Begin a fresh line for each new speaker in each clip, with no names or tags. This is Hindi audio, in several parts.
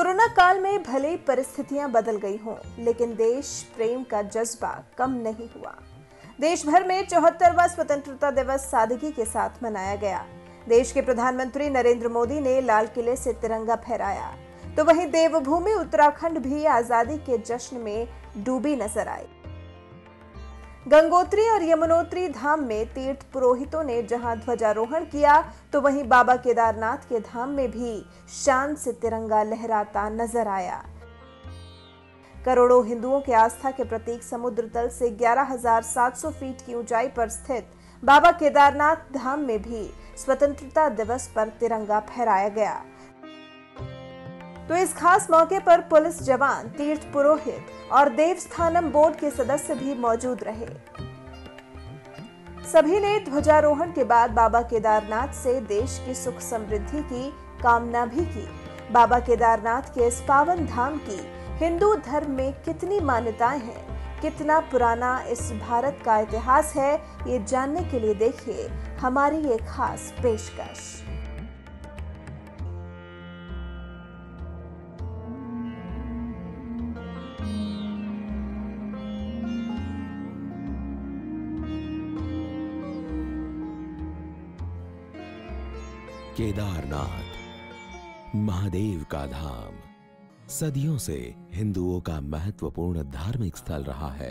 कोरोना काल में भले परिस्थितियां बदल गई हों, लेकिन देश प्रेम का जज्बा कम नहीं हुआ। देश भर में 74वां स्वतंत्रता दिवस सादगी के साथ मनाया गया। देश के प्रधानमंत्री नरेंद्र मोदी ने लाल किले से तिरंगा फहराया, तो वहीं देवभूमि उत्तराखंड भी आजादी के जश्न में डूबी नजर आई। गंगोत्री और यमुनोत्री धाम में तीर्थ पुरोहितों ने जहां ध्वजारोहण किया, तो वहीं बाबा केदारनाथ के धाम में भी शान से तिरंगा लहराता नजर आया। करोड़ों हिंदुओं के आस्था के प्रतीक समुद्र तल से 11,700 फीट की ऊंचाई पर स्थित बाबा केदारनाथ धाम में भी स्वतंत्रता दिवस पर तिरंगा फहराया गया। तो इस खास मौके पर पुलिस जवान, तीर्थ पुरोहित और देवस्थानम बोर्ड के सदस्य भी मौजूद रहे। सभी ने ध्वजारोहण के बाद बाबा केदारनाथ से देश की सुख समृद्धि की कामना भी की। बाबा केदारनाथ के इस पावन धाम की हिंदू धर्म में कितनी मान्यताएं हैं, कितना पुराना इस भारत का इतिहास है, ये जानने के लिए देखिए हमारी ये खास पेशकश।
केदारनाथ, महादेव का धाम, सदियों से हिंदुओं का महत्वपूर्ण धार्मिक स्थल रहा है।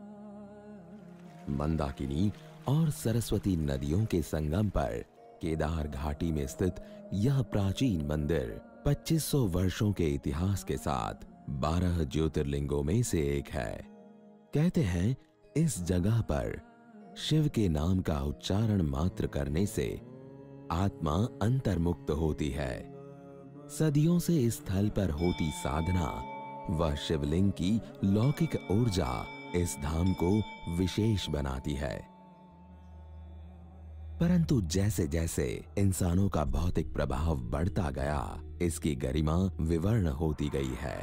मंदाकिनी और सरस्वती नदियों के संगम पर केदार घाटी में स्थित यह प्राचीन मंदिर 2500 वर्षों के इतिहास के साथ 12 ज्योतिर्लिंगों में से एक है। कहते हैं इस जगह पर शिव के नाम का उच्चारण मात्र करने से आत्मा अंतर्मुक्त होती है। सदियों से इस स्थल पर होती साधना व शिवलिंग की लौकिक ऊर्जा इस धाम को विशेष बनाती है। परंतु जैसे जैसे इंसानों का भौतिक प्रभाव बढ़ता गया, इसकी गरिमा विवर्ण होती गई है।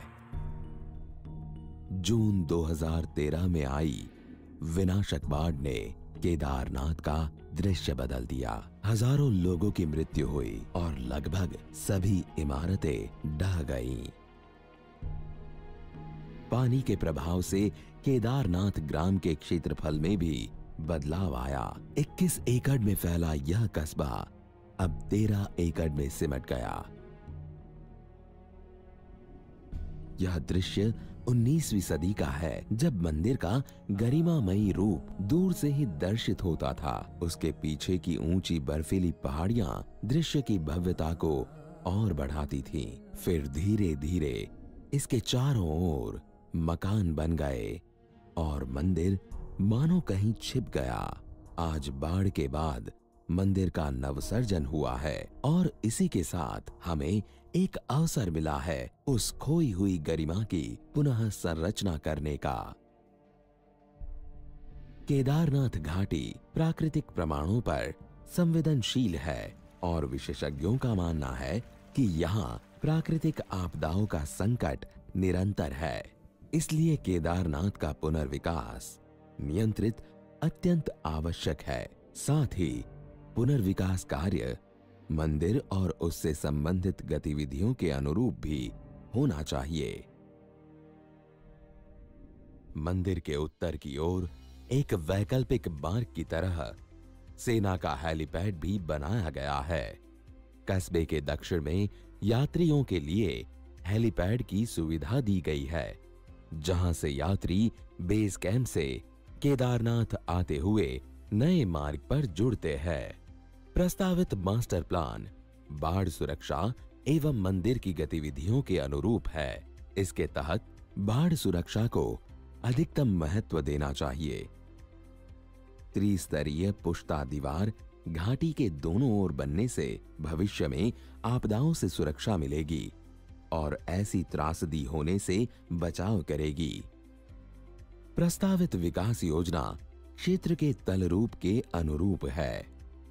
जून 2013 में आई विनाशक बाढ़ ने केदारनाथ का दृश्य बदल दिया। हजारों लोगों की मृत्यु हुई और लगभग सभी इमारतें ढह गईं। पानी के प्रभाव से केदारनाथ ग्राम के क्षेत्रफल में भी बदलाव आया। 21 एकड़ में फैला यह कस्बा अब 13 एकड़ में सिमट गया। यह दृश्य 19वीं सदी का है, जब मंदिर का गरिमामयी रूप दूर से ही दर्शित होता था। उसके पीछे की ऊंची बर्फीली पहाड़ियां दृश्य की भव्यता को और बढ़ाती थीं। फिर धीरे धीरे इसके चारों ओर मकान बन गए और मंदिर मानो कहीं छिप गया। आज बाढ़ के बाद मंदिर का नवसर्जन हुआ है और इसी के साथ हमें एक अवसर मिला है उस खोई हुई गरिमा की पुनः संरचना करने का। केदारनाथ घाटी प्राकृतिक प्रमाणों पर संवेदनशील है और विशेषज्ञों का मानना है कि यहाँ प्राकृतिक आपदाओं का संकट निरंतर है। इसलिए केदारनाथ का पुनर्विकास नियंत्रित अत्यंत आवश्यक है। साथ ही पुनर्विकास कार्य मंदिर और उससे संबंधित गतिविधियों के अनुरूप भी होना चाहिए। मंदिर के उत्तर की ओर एक वैकल्पिक मार्ग की तरह सेना का हेलीपैड भी बनाया गया है। कस्बे के दक्षिण में यात्रियों के लिए हेलीपैड की सुविधा दी गई है, जहां से यात्री बेस कैंप से केदारनाथ आते हुए नए मार्ग पर जुड़ते हैं। प्रस्तावित मास्टर प्लान बाढ़ सुरक्षा एवं मंदिर की गतिविधियों के अनुरूप है। इसके तहत बाढ़ सुरक्षा को अधिकतम महत्व देना चाहिए। त्रिस्तरीय पुश्ता दीवार घाटी के दोनों ओर बनने से भविष्य में आपदाओं से सुरक्षा मिलेगी और ऐसी त्रासदी होने से बचाव करेगी। प्रस्तावित विकास योजना क्षेत्र के तलरूप के अनुरूप है।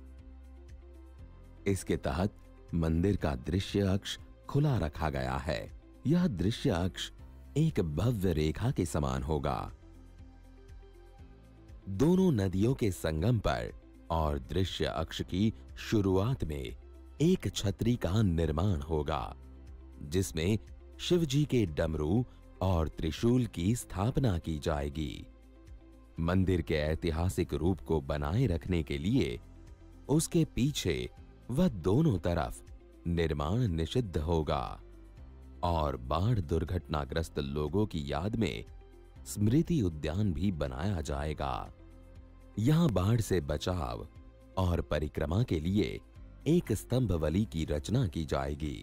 इसके तहत मंदिर का दृश्य अक्ष खुला रखा गया है। यह दृश्य अक्ष एक भव्य रेखा के समान होगा। दोनों नदियों के संगम पर और दृश्य अक्ष की शुरुआत में एक छतरी का निर्माण होगा, जिसमें शिवजी के डमरू और त्रिशूल की स्थापना की जाएगी। मंदिर के ऐतिहासिक रूप को बनाए रखने के लिए उसके पीछे व दोनों तरफ निर्माण निषिद्ध होगा और बाढ़ दुर्घटनाग्रस्त लोगों की याद में स्मृति उद्यान भी बनाया जाएगा। यहां बाढ़ से बचाव और परिक्रमा के लिए एक स्तंभवली की रचना की जाएगी।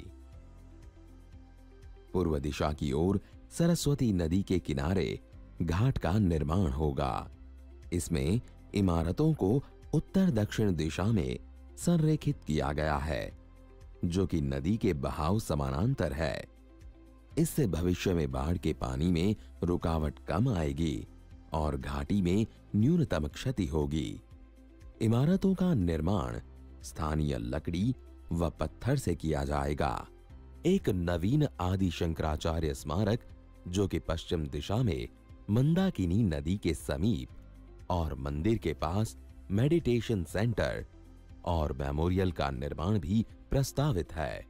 पूर्व दिशा की ओर सरस्वती नदी के किनारे घाट का निर्माण होगा। इसमें इमारतों को उत्तर दक्षिण दिशा में संरेखित किया गया है, जो कि नदी के बहाव समानांतर है। इससे भविष्य में बाढ़ के पानी में रुकावट कम आएगी और घाटी में न्यूनतम क्षति होगी। इमारतों का निर्माण स्थानीय लकड़ी व पत्थर से किया जाएगा। एक नवीन आदि शंकराचार्य स्मारक, जो कि पश्चिम दिशा में मंदाकिनी नदी के समीप और मंदिर के पास मेडिटेशन सेंटर और मेमोरियल का निर्माण भी प्रस्तावित है।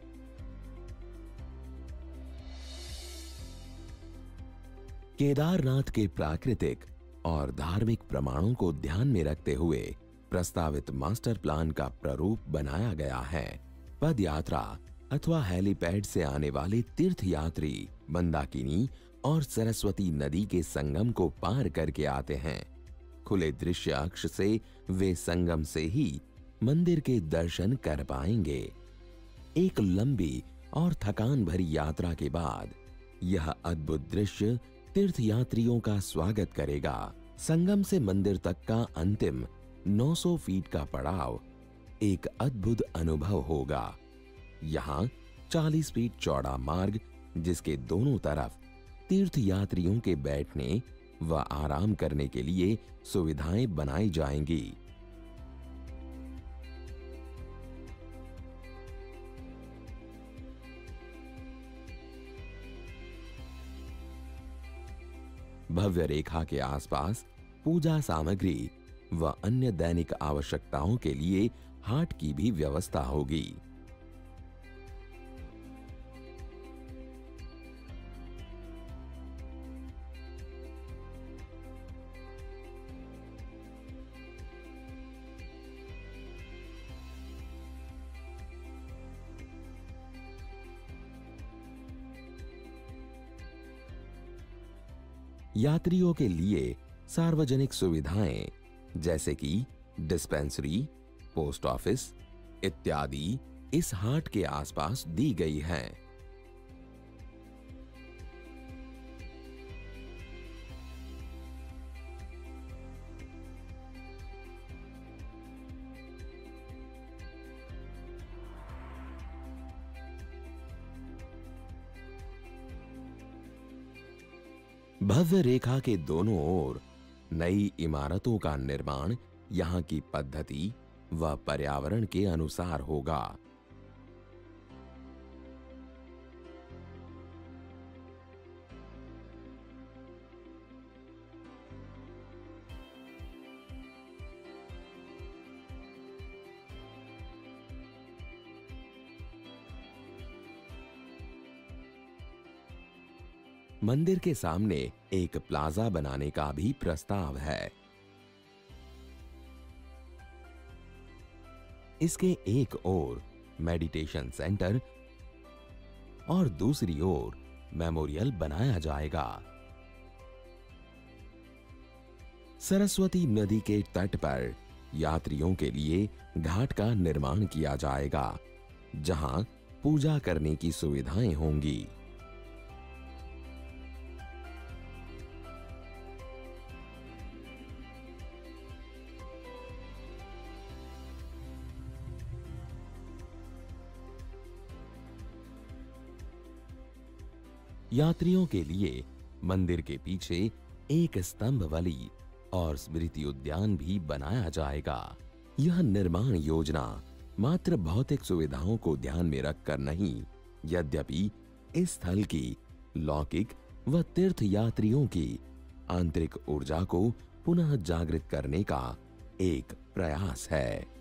केदारनाथ के प्राकृतिक और धार्मिक प्रमाणों को ध्यान में रखते हुए प्रस्तावित मास्टर प्लान का प्रारूप बनाया गया है। पद यात्रा अथवा हेलीपैड से आने वाले तीर्थ यात्री मंदाकिनी और सरस्वती नदी के संगम को पार करके आते हैं। खुले दृश्य अक्ष से वे संगम से ही मंदिर के दर्शन कर पाएंगे। एक लंबी और थकान भरी यात्रा के बाद यह अद्भुत दृश्य तीर्थयात्रियों का स्वागत करेगा। संगम से मंदिर तक का अंतिम 900 फीट का पड़ाव एक अद्भुत अनुभव होगा। यहाँ 40 फीट चौड़ा मार्ग, जिसके दोनों तरफ तीर्थयात्रियों के बैठने व आराम करने के लिए सुविधाएं बनाई जाएंगी। भव्य रेखा के आसपास पूजा सामग्री व अन्य दैनिक आवश्यकताओं के लिए हाट की भी व्यवस्था होगी। यात्रियों के लिए सार्वजनिक सुविधाएं जैसे कि डिस्पेंसरी, पोस्ट ऑफिस इत्यादि इस हाट के आसपास दी गई हैं। भव्य रेखा के दोनों ओर नई इमारतों का निर्माण यहाँ की पद्धति व पर्यावरण के अनुसार होगा। मंदिर के सामने एक प्लाजा बनाने का भी प्रस्ताव है। इसके एक ओर मेडिटेशन सेंटर और दूसरी ओर मेमोरियल बनाया जाएगा। सरस्वती नदी के तट पर यात्रियों के लिए घाट का निर्माण किया जाएगा, जहां पूजा करने की सुविधाएं होंगी। यात्रियों के लिए मंदिर के पीछे एक स्तंभवली और स्मृति उद्यान भी बनाया जाएगा। यह निर्माण योजना मात्र भौतिक सुविधाओं को ध्यान में रखकर नहीं, यद्यपि इस स्थल की लौकिक व तीर्थ यात्रियों की आंतरिक ऊर्जा को पुनः जागृत करने का एक प्रयास है।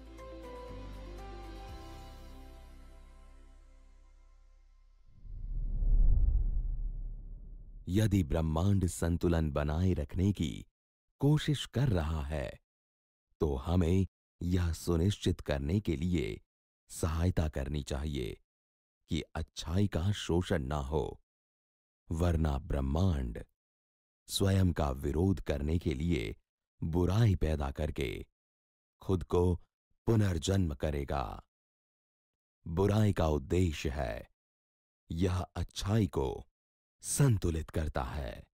यदि ब्रह्मांड संतुलन बनाए रखने की कोशिश कर रहा है तो हमें यह सुनिश्चित करने के लिए सहायता करनी चाहिए कि अच्छाई का शोषण ना हो, वरना ब्रह्मांड स्वयं का विरोध करने के लिए बुराई पैदा करके खुद को पुनर्जन्म करेगा। बुराई का उद्देश्य है यह अच्छाई को संतुलित करता है।